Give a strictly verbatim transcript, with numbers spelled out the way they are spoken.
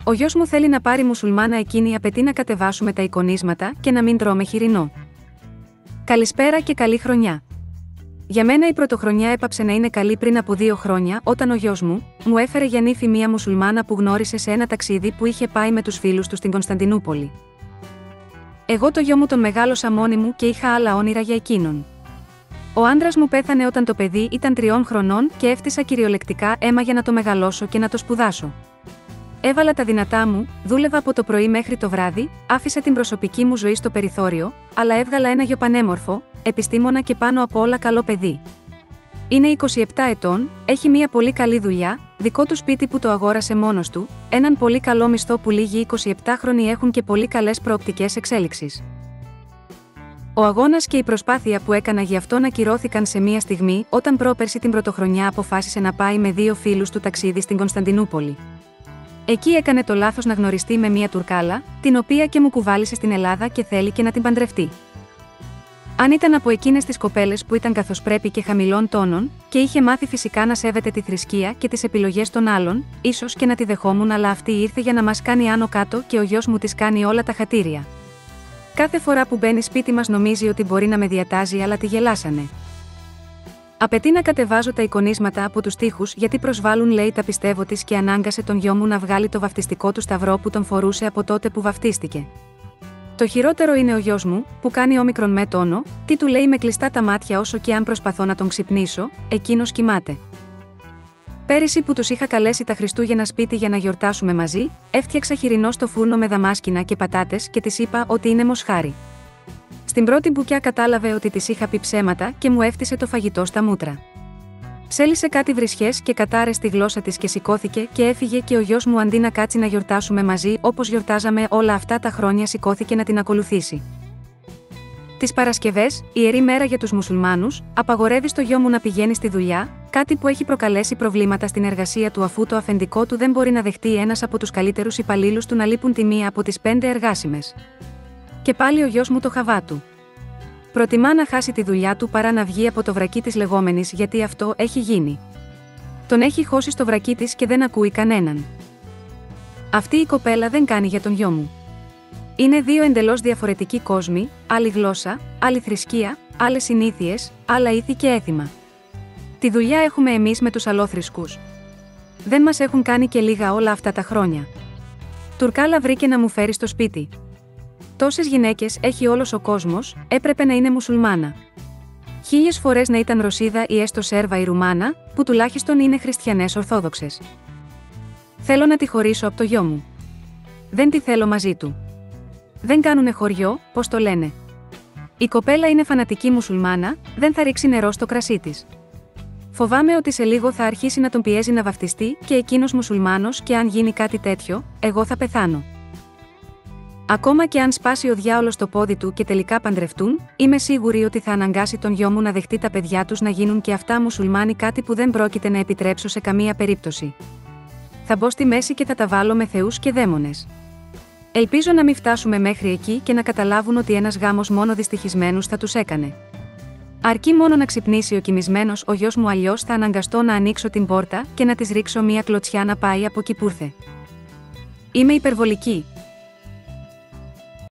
Ο γιος μου θέλει να πάρει μουσουλμάνα, εκείνη απαιτεί να κατεβάσουμε τα εικονίσματα και να μην τρώμε χοιρινό. Καλησπέρα και καλή χρονιά. Για μένα η πρωτοχρονιά έπαψε να είναι καλή πριν από δύο χρόνια, όταν ο γιος μου μου έφερε για νύφη μία μουσουλμάνα που γνώρισε σε ένα ταξίδι που είχε πάει με τους φίλους του στην Κωνσταντινούπολη. Εγώ το γιο μου τον μεγάλωσα μόνη μου και είχα άλλα όνειρα για εκείνον. Ο άντρας μου πέθανε όταν το παιδί ήταν τριών χρονών και έφτιασα κυριολεκτικά αίμα για να το μεγαλώσω και να το σπουδάσω. Έβαλα τα δυνατά μου, δούλευα από το πρωί μέχρι το βράδυ, άφησα την προσωπική μου ζωή στο περιθώριο, αλλά έβγαλα ένα γιο πανέμορφο, επιστήμονα και πάνω από όλα καλό παιδί. Είναι είκοσι επτά ετών, έχει μια πολύ καλή δουλειά, δικό του σπίτι που το αγόρασε μόνος του, έναν πολύ καλό μισθό που λίγοι εικοσιεπτάχρονοι έχουν και πολύ καλές προοπτικές εξέλιξης. Ο αγώνας και η προσπάθεια που έκανα γι' αυτόν ακυρώθηκαν σε μια στιγμή όταν πρόπερση την πρωτοχρονιά αποφάσισε να πάει με δύο φίλους του ταξίδι στην Κωνσταντινούπολη. Εκεί έκανε το λάθος να γνωριστεί με μια Τουρκάλα, την οποία και μου κουβάλισε στην Ελλάδα και θέλει και να την παντρευτεί. Αν ήταν από εκείνες τις κοπέλες που ήταν καθώς πρέπει και χαμηλών τόνων, και είχε μάθει φυσικά να σέβεται τη θρησκεία και τις επιλογές των άλλων, ίσως και να τη δεχόμουν, αλλά αυτή ήρθε για να μας κάνει άνω κάτω και ο γιος μου της κάνει όλα τα χατήρια. Κάθε φορά που μπαίνει σπίτι μας νομίζει ότι μπορεί να με διατάζει, αλλά τη γελάσανε. Απαιτεί να κατεβάζω τα εικονίσματα από τους τοίχους γιατί προσβάλλουν, λέει, τα πιστεύω της, και ανάγκασε τον γιο μου να βγάλει το βαφτιστικό του σταυρό που τον φορούσε από τότε που βαφτίστηκε. Το χειρότερο είναι ο γιος μου, που κάνει όμικρον με τόνο, τι του λέει με κλειστά τα μάτια, όσο και αν προσπαθώ να τον ξυπνήσω, εκείνος κοιμάται. Πέρυσι που τους είχα καλέσει τα Χριστούγεννα σπίτι για να γιορτάσουμε μαζί, έφτιαξα χοιρινό στο φούρνο με δαμάσκηνα και πατάτες και της είπα ότι είναι μοσχάρι. Στην πρώτη μπουκιά κατάλαβε ότι της είχα πει ψέματα και μου έφτισε το φαγητό στα μούτρα. Ψέλισε κάτι βρισχές και κατάρε στη γλώσσα της και σηκώθηκε και έφυγε, και ο γιος μου αντί να κάτσει να γιορτάσουμε μαζί όπως γιορτάζαμε όλα αυτά τα χρόνια, σηκώθηκε να την ακολουθήσει. Τις Παρασκευές, ιερή μέρα για τους μουσουλμάνους, απαγορεύει στο γιο μου να πηγαίνει στη δουλειά, κάτι που έχει προκαλέσει προβλήματα στην εργασία του, αφού το αφεντικό του δεν μπορεί να δεχτεί ένας από τους καλύτερους υπαλλήλους του να λείπουν τη μία από τις πέντε εργάσιμες. Και πάλι ο γιος μου το χαβά του. Προτιμά να χάσει τη δουλειά του παρά να βγει από το βρακί της λεγόμενης, γιατί αυτό έχει γίνει. Τον έχει χώσει στο βρακί της και δεν ακούει κανέναν. Αυτή η κοπέλα δεν κάνει για τον γιο μου. Είναι δύο εντελώς διαφορετικοί κόσμοι, άλλη γλώσσα, άλλη θρησκεία, άλλες συνήθειες, άλλα ήθη και έθιμα. Τη δουλειά έχουμε εμείς με τους αλλόθρησκους. Δεν μας έχουν κάνει και λίγα όλα αυτά τα χρόνια. Τουρκάλα βρήκε να μου φέρει στο σπίτι. Τόσες γυναίκες έχει όλος ο κόσμος, έπρεπε να είναι μουσουλμάνα. Χίλιες φορές να ήταν Ρωσίδα ή έστω Σέρβα ή Ρουμάνα, που τουλάχιστον είναι χριστιανές Ορθόδοξες. Θέλω να τη χωρίσω από το γιο μου. Δεν τη θέλω μαζί του. Δεν κάνουνε χωριό, πώς το λένε. Η κοπέλα είναι φανατική μουσουλμάνα, δεν θα ρίξει νερό στο κρασί της. Φοβάμαι ότι σε λίγο θα αρχίσει να τον πιέζει να βαφτιστεί και εκείνος μουσουλμάνος, και αν γίνει κάτι τέτοιο, εγώ θα πεθάνω. Ακόμα και αν σπάσει ο διάολος το πόδι του και τελικά παντρευτούν, είμαι σίγουρη ότι θα αναγκάσει τον γιο μου να δεχτεί τα παιδιά τους να γίνουν και αυτά μουσουλμάνοι, κάτι που δεν πρόκειται να επιτρέψω σε καμία περίπτωση. Θα μπω στη μέση και θα τα βάλω με θεούς και δαίμονες. Ελπίζω να μην φτάσουμε μέχρι εκεί και να καταλάβουν ότι ένας γάμος μόνο δυστυχισμένους θα τους έκανε. Αρκεί μόνο να ξυπνήσει ο κοιμισμένος ο γιος μου, αλλιώς θα αναγκαστώ να ανοίξω την πόρτα και να της ρίξω μία κλωτσιά να πάει από εκεί που ήρθε. Είμαι υπερβολική.